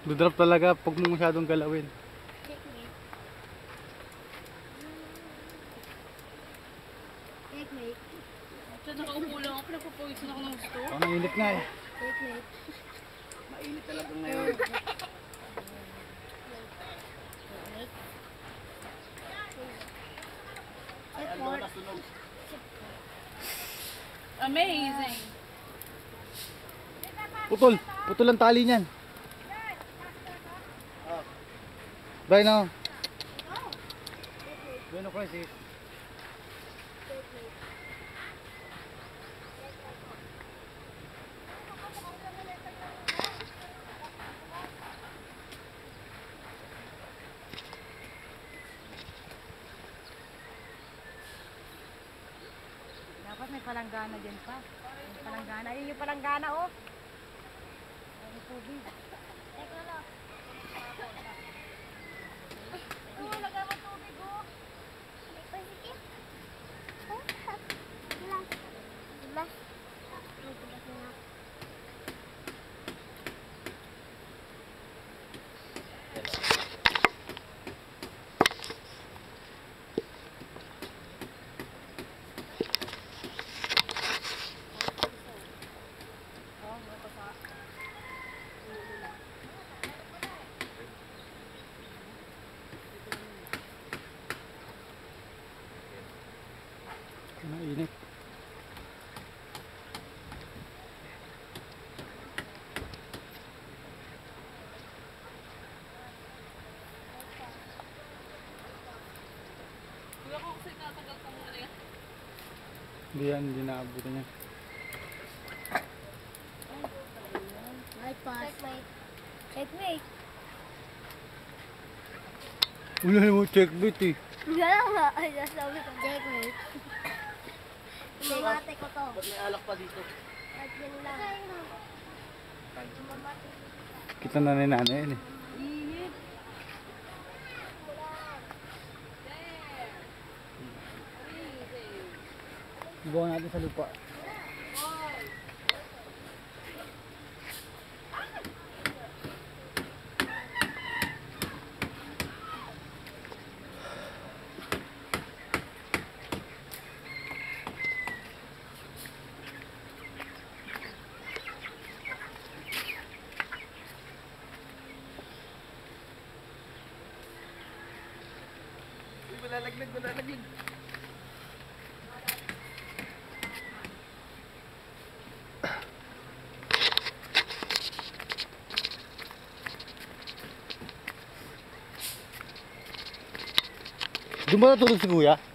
Dudrop talaga pag mo masyadong galawin. Checkmate. Checkmate. Diyan nakaupo lang ako, napapawisan ako ng gusto. Oh, mainit nga eh. Checkmate. Mainit talaga ngayon. Checkmate. Nasunog. Amazing! Putol! Putol ang tali niyan. Bye now. Bueno, Francis. Dapat may palanggana dyan pa. May palanggana. Ayun yung palanggana, oh. Ay, tubig. Teka lang. Oh, lagay mo tubig, oh. Positive. Glass. Glass. May glass na. Mainit. Kuya ko kasi natanggal ka muna yan. Hindi naabutan niya. Right pass. Checkmate. Checkmate. Wala mo checkmate eh. Wala nga. Ay, sabi ko. Checkmate. Mamate ko to. Ba't may alak pa dito? At yun lang. Kita na ni nanay yun eh. Buwan natin sa lupa. Malalaglag. Doon ba natulog si kuya?